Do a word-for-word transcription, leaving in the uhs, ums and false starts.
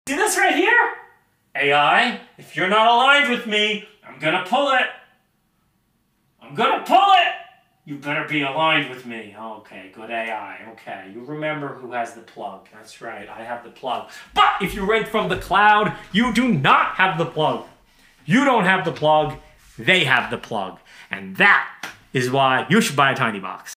See this right here? A I, if you're not aligned with me, I'm gonna pull it. I'm gonna pull it. You better be aligned with me. Okay, good A I. Okay, you remember who has the plug. That's right, I have the plug. But if you rent from the cloud, you do not have the plug. You don't have the plug, they have the plug. And that is why you should buy a tiny box.